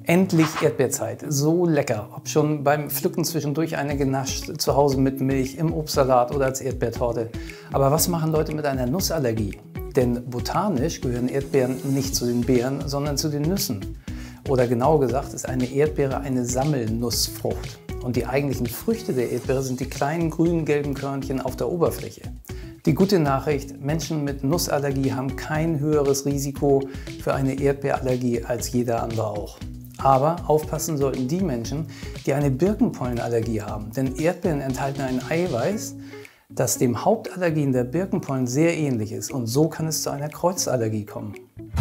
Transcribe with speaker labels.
Speaker 1: Endlich Erdbeerzeit, so lecker. Ob schon beim Pflücken zwischendurch eine genascht, zu Hause mit Milch, im Obstsalat oder als Erdbeertorte. Aber was machen Leute mit einer Nussallergie? Denn botanisch gehören Erdbeeren nicht zu den Beeren, sondern zu den Nüssen. Oder genauer gesagt ist eine Erdbeere eine Sammelnussfrucht. Und die eigentlichen Früchte der Erdbeere sind die kleinen grün-gelben Körnchen auf der Oberfläche. Die gute Nachricht, Menschen mit Nussallergie haben kein höheres Risiko für eine Erdbeerallergie als jeder andere auch. Aber aufpassen sollten die Menschen, die eine Birkenpollenallergie haben, denn Erdbeeren enthalten ein Eiweiß, das dem Hauptallergen der Birkenpollen sehr ähnlich ist und so kann es zu einer Kreuzallergie kommen.